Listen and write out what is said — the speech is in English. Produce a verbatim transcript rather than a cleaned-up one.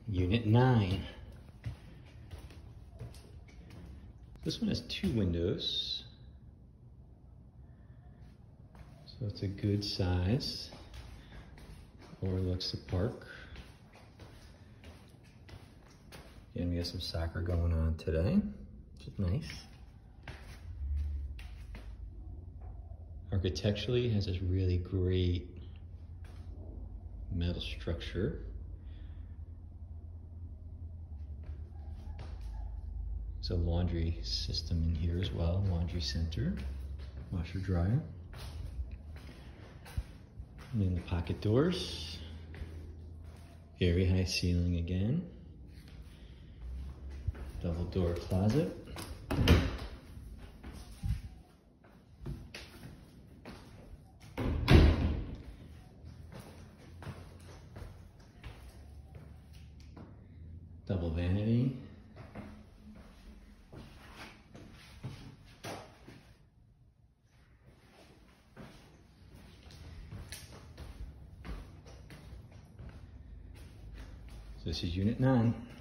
Unit nine. This one has two windows, so it's a good size. Overlooks the park. And we have some soccer going on today, which is nice. Architecturally, it has this really great metal structure. There's a laundry system in here as well, laundry center, washer dryer. And then the pocket doors. Very high ceiling again. Double door closet. Double vanity. So this is unit nine.